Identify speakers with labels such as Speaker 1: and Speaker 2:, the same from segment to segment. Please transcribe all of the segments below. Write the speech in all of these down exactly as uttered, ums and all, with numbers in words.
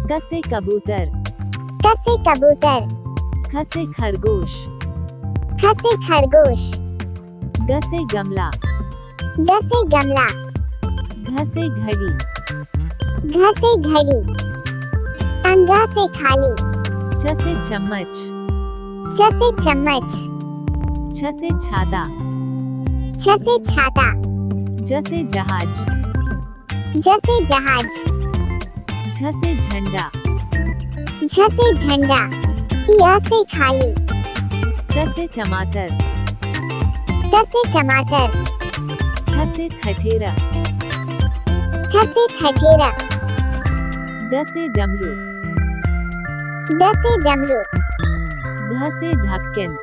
Speaker 1: क से कबूतर,
Speaker 2: क से कबूतर,
Speaker 1: ख से खरगोश,
Speaker 2: ख से खरगोश,
Speaker 1: ग से गमला,
Speaker 2: ग से गमला,
Speaker 1: घ से घड़ी,
Speaker 2: घ से घड़ी, अंगा से खाली,
Speaker 1: च से चम्मच,
Speaker 2: च से चम्मच,
Speaker 1: छ से छाता,
Speaker 2: छ से छाता,
Speaker 1: ज से जहाज,
Speaker 2: ज से जहाज,
Speaker 1: झ से झंडा,
Speaker 2: झ से झंडा, य से खाली,
Speaker 1: ट से टमाटर,
Speaker 2: ट से टमाटर,
Speaker 1: ठ से ठठेरा,
Speaker 2: ठ से ठठेरा,
Speaker 1: ड से डमरू,
Speaker 2: ड से डमरू,
Speaker 1: ध से ढक्कन,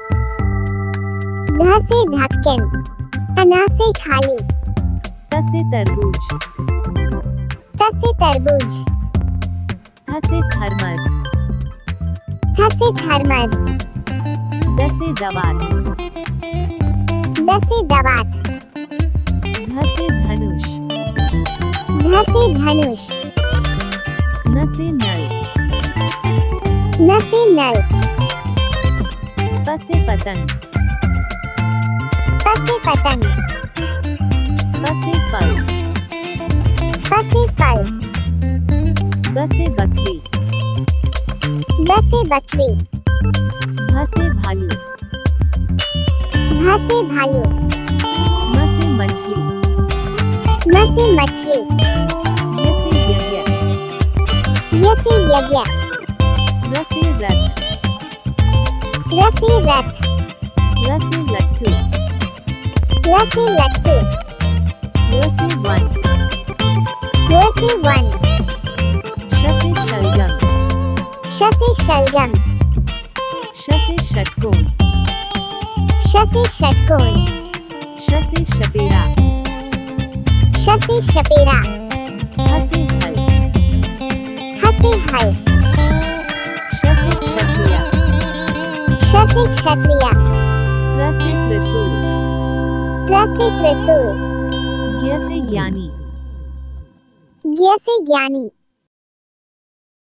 Speaker 2: ध से ढक्कन, अना से खाली,
Speaker 1: त से तरबूज,
Speaker 2: त से तरबूज,
Speaker 1: थ से थर्मस,
Speaker 2: थ से थर्मस,
Speaker 1: द से दवात,
Speaker 2: द से दवात,
Speaker 1: ध से धनुष,
Speaker 2: ध से धनुष,
Speaker 1: न से नल,
Speaker 2: न से नल,
Speaker 1: प से पतंग,
Speaker 2: प से पतंग,
Speaker 1: फ से फल,
Speaker 2: फ से फल,
Speaker 1: ब से बकरी,
Speaker 2: ब से बकरी,
Speaker 1: भ से भालू,
Speaker 2: भ से भालू,
Speaker 1: म से मछली,
Speaker 2: म से मछली,
Speaker 1: य से यज्ञ,
Speaker 2: य से यज्ञ,
Speaker 1: र से रथ,
Speaker 2: र से रथ,
Speaker 1: ल से लट्टू,
Speaker 2: ल से लट्टू,
Speaker 1: व से वन,
Speaker 2: व से वन,
Speaker 1: श से शलगम,
Speaker 2: श से शलगम,
Speaker 1: श से षटकोण,
Speaker 2: श से षटकोण,
Speaker 1: श से शपेरा,
Speaker 2: श से शपेरा,
Speaker 1: ह से हल,
Speaker 2: ह से हल,
Speaker 1: श से क्षत्रिय,
Speaker 2: श से क्षत्रिय,
Speaker 1: त्र से त्रिशूल,
Speaker 2: त्र से त्रिशूल,
Speaker 1: ज्ञ से ज्ञानी,
Speaker 2: ज्ञ से ज्ञानी,